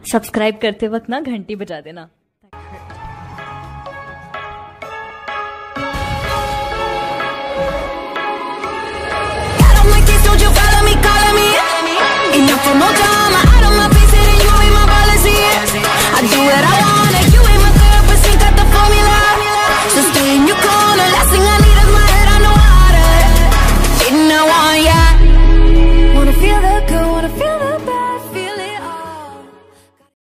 Subscribe करते वक्त ना घंटी बजा देना। Enough for more time.